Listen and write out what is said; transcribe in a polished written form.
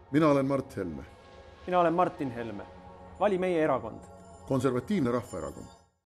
mina olen Mart Helme. Mina olen Martin Helme. Vali meie erakond. Konservatiivne Rahvaerakond.